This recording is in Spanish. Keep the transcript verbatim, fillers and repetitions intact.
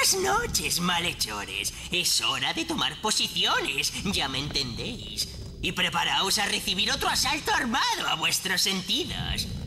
Buenas noches, malhechores. Es hora de tomar posiciones, ya me entendéis. Y preparaos a recibir otro asalto armado a vuestros sentidos.